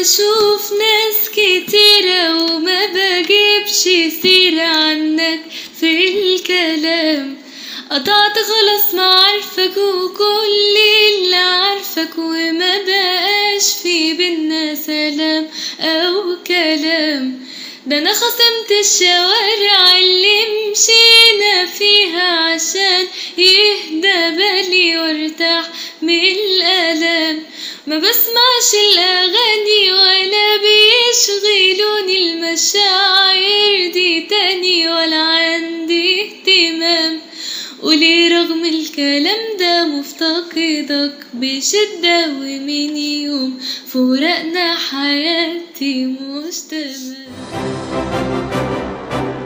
بشوف ناس كتيرة وما بجيبش سيرة عنك في الكلام. قطعت خلاص معارفك وكل اللي عارفك، وما بقاش في بينا سلام او كلام. ده انا خصمت الشوارع اللي مشينا فيها عشان يهدى بالي وارتاح من الالام. ما بسمعش الاغاني ولا بيشغلوني المشاعر دي تاني، ولا عندي اهتمام. وليه رغم الكلام ده مفتقدك بشدة، ومن يوم فراقنا حياتي مش تمام.